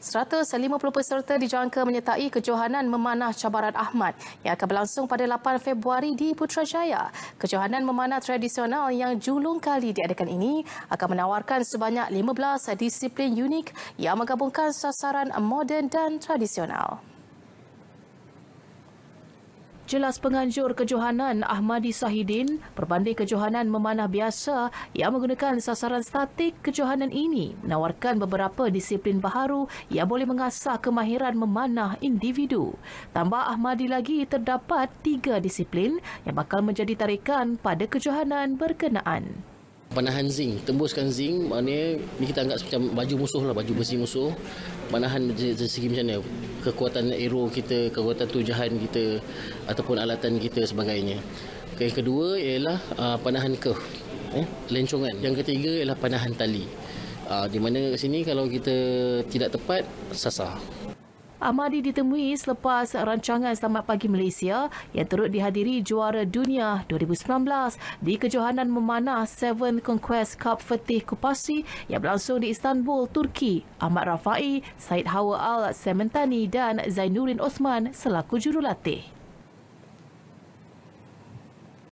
150 peserta dijangka menyertai kejohanan memanah cabaran Ahmad yang akan berlangsung pada 8 Februari di Putrajaya. Kejohanan memanah tradisional yang julung kali diadakan ini akan menawarkan sebanyak 15 disiplin unik yang menggabungkan sasaran moden dan tradisional. Jelas penganjur kejohanan Ahmadi Sahidin, berbanding kejohanan memanah biasa yang menggunakan sasaran statik, kejohanan ini menawarkan beberapa disiplin baharu yang boleh mengasah kemahiran memanah individu. Tambah Ahmadi lagi, terdapat 3 disiplin yang bakal menjadi tarikan pada kejohanan berkenaan. Panahan zinc, tembuskan zinc, maknanya ni kita anggap macam baju musuh lah, baju besi musuh. Panahan dari segi macam mana, kekuatan arrow kita, kekuatan tujahan kita ataupun alatan kita sebagainya. Yang kedua ialah panahan curve, lencongan. Yang ketiga ialah panahan tali. Di mana kat sini kalau kita tidak tepat, sasar. Ahmadi ditemui selepas rancangan Selamat Pagi Malaysia yang turut dihadiri juara dunia 2019 di kejohanan memanah 7th Conquest Cup Fatih Kupasi yang berlangsung di Istanbul, Turki. Ahmad Rafai, Said Hawa Al-Sementani dan Zainuddin Osman selaku jurulatih.